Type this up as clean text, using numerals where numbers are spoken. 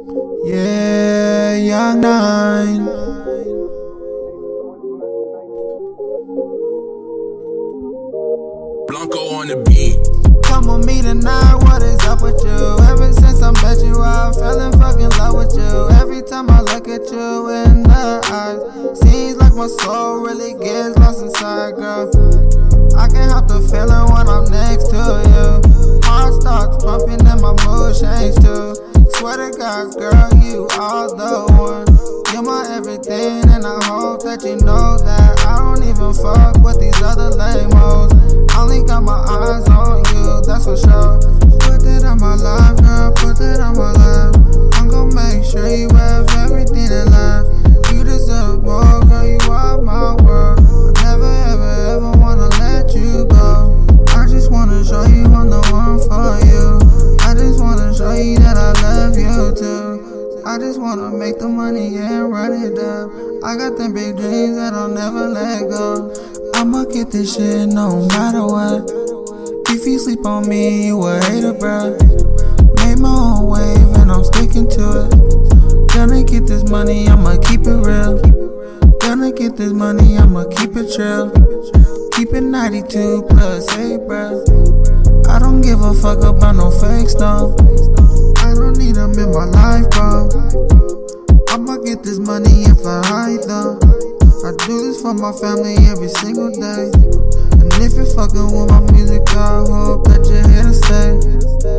Yeah, Yung9ine. Blanco on the beat. Come with me tonight, what is up with you? Ever since I met you, I fell in fucking love with you. Every time I look at you in the eyes, seems like my soul really gets lost inside, girl. I can't help the feeling when I'm next to you. Heart starts pumping and my mood changes too. Swear to God, girl, you are the one. You're my everything, and I hope that you know that I don't even fuck with these other lame hoes. Only got my eyes on you, that's for sure. Put it on my life, girl, put it on my life. I'm gon' make sure you have everything in life. You deserve more, girl, you are my world. I never ever ever wanna let you go. I just wanna show you I'm the one for you. I just wanna show you that I love you too. I just wanna make the money and run it up. I got them big dreams that I'll never let go. I'ma get this shit no matter what. If you sleep on me, you a hater, bruh. Made my own wave and I'm sticking to it. Gonna get this money, I'ma keep it real. Gonna get this money, I'ma keep it chill. Keep it 92 plus 8, bruh. I don't give a fuck about no fake stuff. I don't need them in my life, bro. I'ma get this money if I hide them. I do this for my family every single day. And if you're fucking with my music, I hope that you're here to stay.